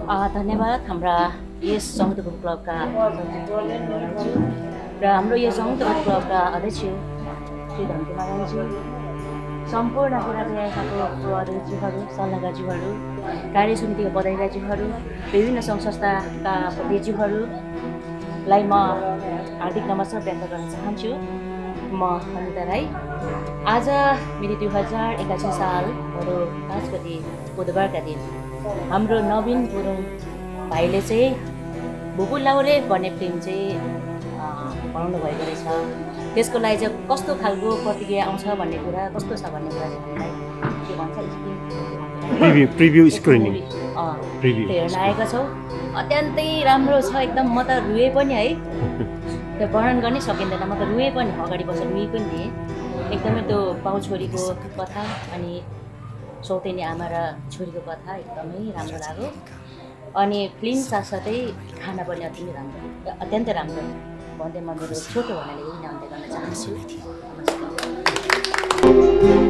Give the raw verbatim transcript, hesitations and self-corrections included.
धन्यवाद हाम्रा यस संयुक्त भोट क्लबका र हाम्रो यो संयुक्त भोट क्लबका अध्यक्ष श्री धनकुमार राईज्यू, सम्पूर्ण कुरा यहाँको अध्यक्षज्यूहरू, सल्लाहकारज्यूहरू, कार्य समितिका पदाधिकारीज्यूहरू, विभिन्न सङ्घ संस्थाका प्रतिनिधिज्यूहरूलाई म हार्दिक नमस्कार व्यक्त गर्न चाहन्छु। म अनिता राई। आज मिति दुई हजार एकासी साल भदौ पाँच गते बुधबारका दिन हाम्रो नवीन गुरुङ भाइले चाहिँ भुपु लाउरे भन्ने फिल्म चाहिँ बनाउनु भएको रहेछ। त्यसको लागि चाहिँ कस्तो खालको प्रतिक्रिया आउँछ भन्ने कुरा, कस्तो छ भन्ने कुरा चाहिँ हामीलाई के भन्छ प्रिभ्यू प्रिभ्यू स्क्रिनिङ प्रिभ्यू हेर्न आएका छौँ। अत्यन्तै राम्रो छ, एकदम म त रुएँ पनि है, त्यो वर्णन गर्नै सकिँदैन। म त रुएँ पनि, अगाडि बसेर रुएँ पनि थिएँ। एकदमै त्यो बाउ छोरीको कथा अनि सौतेनी आमा र छोरीको कथा एकदमै राम्रो लाग्यो। अनि फिल्म साथसाथै खाना पनि अति नै राम्रो, अत्यन्तै राम्रो भन्दै म मेरो छोटो भन्नाले यही नै अन्त्य गर्न चाहन्छु। नमस्कार।